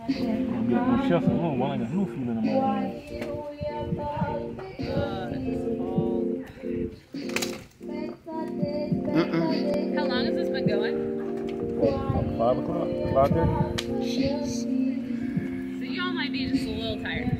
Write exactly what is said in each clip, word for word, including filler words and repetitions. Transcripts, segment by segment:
I'm chef alone while I got no feeling in my hand. Mm-mm. How long has this been going? Five o'clock, five thirty. So y'all might be just a little tired.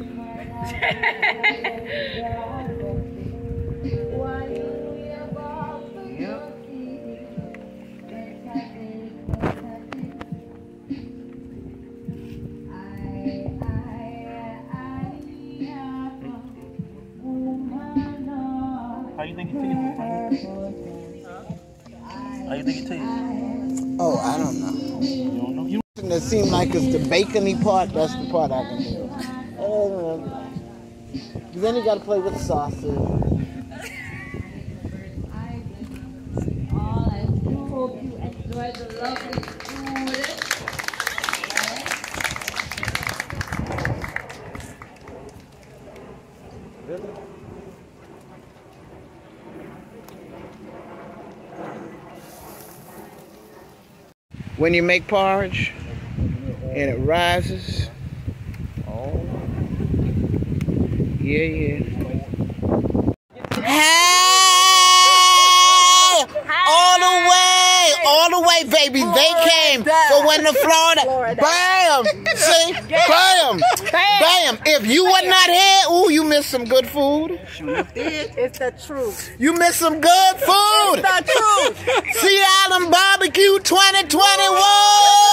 How you think it tastes? How you think it tastes? Oh, I don't know. You don't know? You That seems like it's the bacony part. That's the part I can do. Uh, then you got to play with the sausage. I do hope you enjoy the lovely food. When you make porridge and it rises, oh, yeah, yeah. Hey! All the way, all the way, baby. They came. So when the Florida, bam! See? Bam! Bam! If you were not here, ooh, you missed some good food. It's the truth. You missed some good food. It's the truth. Sea Island Barbecue twenty twenty-one.